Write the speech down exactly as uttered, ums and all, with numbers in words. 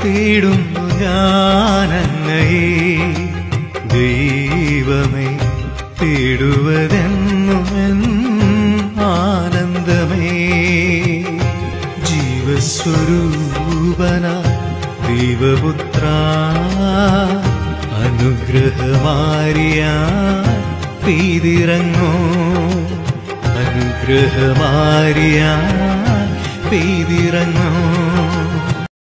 തേടുന്നു ഞാനങ്ങയെ ദൈവമേ തേടുവതെന്നും ആനന്ദമേ ജീവസ്വരൂപന ദൈവപുത്ര അനുഗ്രഹമാരിയ പെയ്തിറങ്ങോ അനുഗ്രഹമാരിയ പെയ്തിറങ്ങോ